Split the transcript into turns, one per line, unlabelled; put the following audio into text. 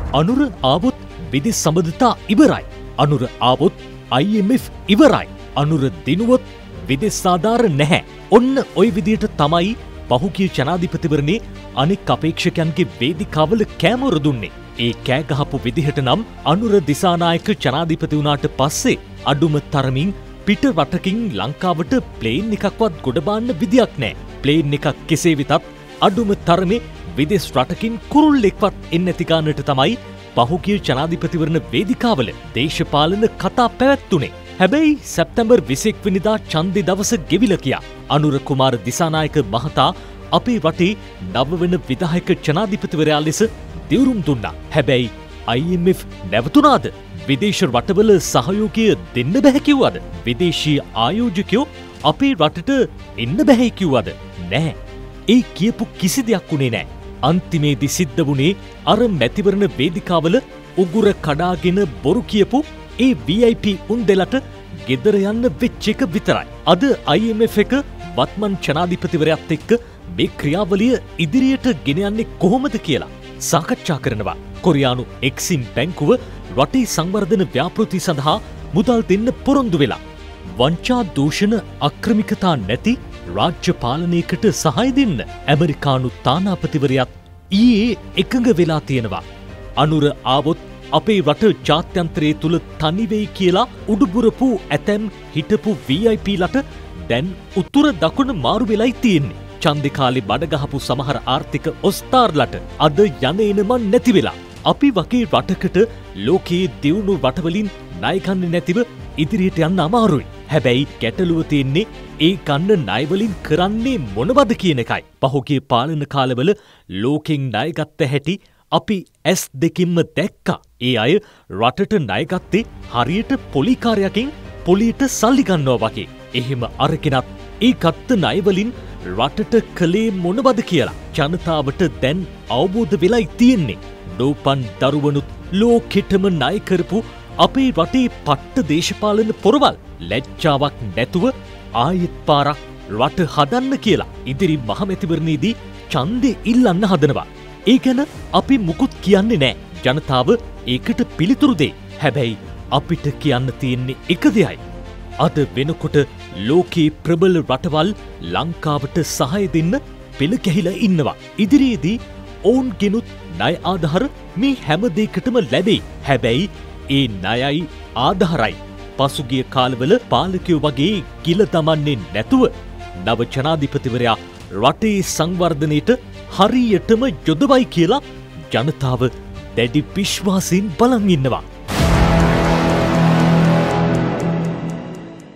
අනුර ආවොත් විදෙස් සම්බන්ධතා ඉවරයි. අනුර ආවොත් IMF ඉවරයි. අනුර දිනුවොත් විදෙස් ආධාර නැහැ. ඔන්න ওই විදියට තමයි පහුගිය ජනාධිපතිවරණේ අනෙක් අපේක්ෂකයන්ගේ වේදිකාවල කෑමොර දුන්නේ. ඒ කෑ ගහපු විදිහට නම් අනුර දිසානායක ජනාධිපති වුණාට පස්සේ අඩුම තරමින් පිට රටකින් ලංකාවට ප්ලේන් එකක්වත් ගොඩබාන්න විදියක් නැහැ. ප්ලේන් එකක් කෙසේ වෙතත් අඩුම තරමේ විදෙස් රටකින් කුරුල්ලෙක්වත් එන්නේ නැති ගානට තමයි පහුගිය ජනාධිපතිවරණ වේදිකාවල දේශපාලන කතා පැවැත්තුනේ. හැබැයි සැප්තැම්බර් 21 වෙනිදා ඡන්දේ දවස ගෙවිලා ගියා. අනුර කුමාර දිසානායක මහතා අපේ රටේ නවවන විධායක ජනාධිපතිවරයා ලෙස දිවුරුම් දුන්නා. හැබැයි IMF නැවතුණාද? විදේශ රටවල සහයෝගය දෙන්න බැහැ කිව්වද? විදේශීය ආයෝජකයෝ අපේ රටට එන්න බැහැ කිව්වද? නැහැ. ඒ කියපු කිසි දෙයක් උනේ නැහැ. අන්තිමේදී සිද්ධ වුණේ අර මැතිවරණ වේදිකාවල උගුර කඩාගෙන බොරු කියපු ඒ VIP උන්දෙලට ගෙදර යන්න වෙච්ච එක විතරයි. අද IMF එක වත්මන් ජනාධිපතිවරයාත් එක්ක මේ ක්‍රියාවලිය ඉදිරියට ගෙන යන්නේ කොහොමද කියලා සාකච්ඡා කරනවා. කොරියානු එක්සිම් බැංකුව රටේ සංවර්ධන ව්‍යාපෘති සඳහා මුදල් දෙන්න පොරොන්දු වෙලා. වංචා දූෂණ අක්‍රමිකතා නැති රාජ්‍ය පාලනයකට සහාය දෙන්න ඇමරිකානු තානාපතිවරයාත් ඊයේ එකඟ වෙලා තියෙනවා. අනුර ආවොත් අපේ රට ජාත්‍යන්තරයේ තුල තනි වෙයි කියලා උඩුබුරපු ඇතැම් හිටපු VIPලට දැන් උතුර දකුණ මාරු වෙලයි තියෙන්නේ. ඡන්දේ කාලේ බඩ ගහපු සමහර ආර්ථික ඔස්තාර්ලට අද යන එනම නැති වෙලා. අපි වගේ රටකට ලෝකයේ දියුණු රටවලින් ණය ගන්න නැතිව ඉදිරියට යන්න අමාරුයි. හැබැයි ගැටලුව තියෙන්නේ ඒ ගන්න ණය වලින් කරන්නේ මොනවද කියන එකයි. පහුගිය පාලන කාලවල ලෝකෙන් ණය ගත්ත හැටි අපි S දෙකින්ම දැක්කා. ඒ අය රටට ණය ගත්තේ හරියට පොලිකාරයකින් පොලියට සල්ලි ගන්නවා වගේ. එහෙම අරගෙනත් ඒ ගත්ත ණය වලින් රටට කලේ මොනවද කියලා ජනතාවට දැන් අවබෝධ වෙලයි තියෙන්නේ. නෝපන් දරුවනුත් ලෝකෙටම ණය කරපු අපේ රටේ පට්ට දේශපාලන පොරවල් ලැජ්ජාවක් නැතුව ආයෙත් පාරක් රට හදන්න කියලා ඉදිරි මහමැතිවරණයේදී ඡන්දේ ඉල්ලන්න හදනවා. ඒ ගැන අපි මුකුත් කියන්නේ නැහැ. ජනතාව ඒකට පිළිතුරු දෙයි. හැබැයි අපිට කියන්න තියෙන්නේ එක දෙයයි. අද වෙනකොට ලෝකේ ප්‍රබල රටවල් ලංකාවට සහාය දෙන්න පෙළ ගැහිලා ඉන්නවා. ඉදිරියේදී ඔවුන්ගෙනුත් ණය ආධාර මේ හැම දෙයකටම ලැබෙයි. හැබැයි ඒ ණයයි ආධාරයි පසුගිය කාලවල පාලකයෝ වගේ ගිල දමන්නේ නැතුව නව ජනාධිපතිවරයා රටේ සංවර්ධනයට හරියටම යොදවයි කියලා ජනතාව දැඩි විශ්වාසයෙන් බලන් ඉන්නවා.